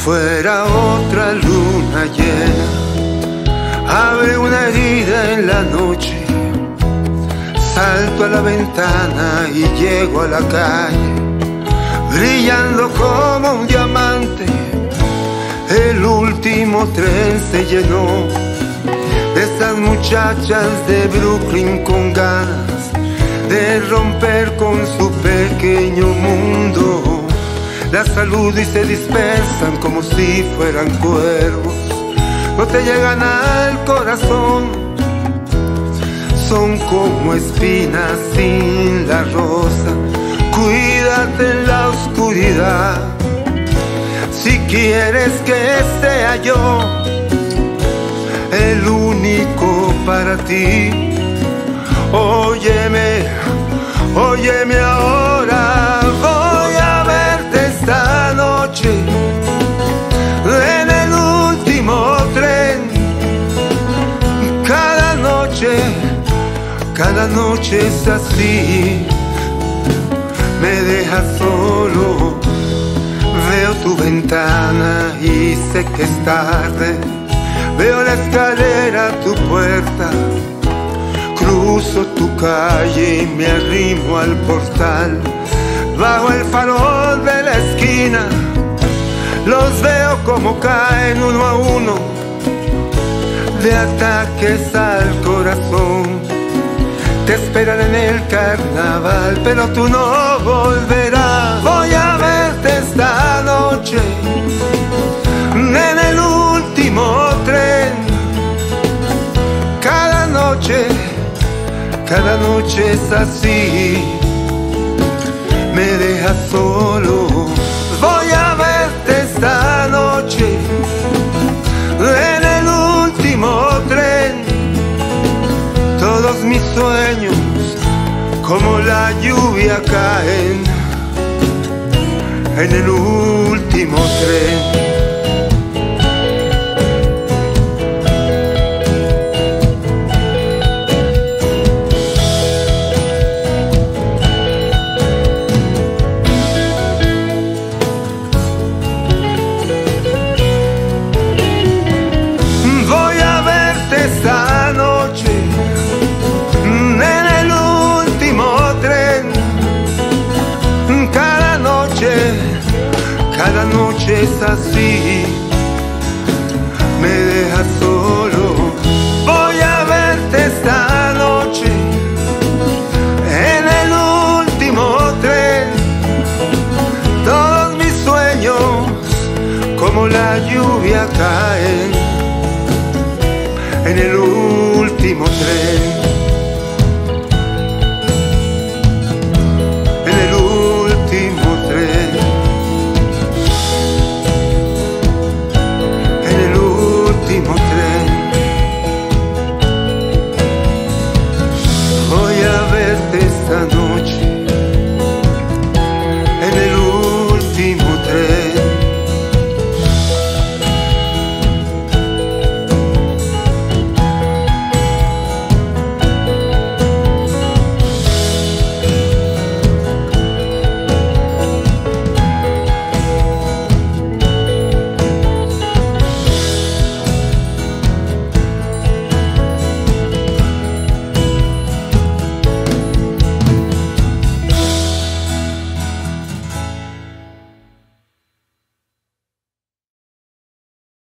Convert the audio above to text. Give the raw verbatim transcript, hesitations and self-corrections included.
fuera otra luna llena, abre una herida en la noche, salto a la ventana y llego a la calle, brillando como un diamante. El último tren se llenó de esas muchachas de Brooklyn con ganas de romper con su pequeño mundo. Las saludo y se dispersan como si fueran cuervos, no te llegan al corazón, son como espinas sin la rosa. Cuídate en la oscuridad, si quieres que sea yo el único para ti. Óyeme, óyeme ahora, voy a verte esta noche en el último tren. Cada noche, cada noche es así, me dejas solo. Veo tu ventana y sé que es tarde, veo la escalera a tu puerta, cruzo tu calle y me arrimo al portal. Bajo el farol de la esquina los veo como caen uno a uno de ataques al corazón. Te esperan en el carnaval, pero tú no volverás. Voy a verte esta noche en el último tren. Cada noche, cada noche es así, me dejas solo. Voy a verte esta noche en el último tren. Todos mis sueños como la lluvia caen en el último tren. Cada noche es así, me dejas solo. Voy a verte esta noche en el último tren. Todos mis sueños como la lluvia caen en el último tren.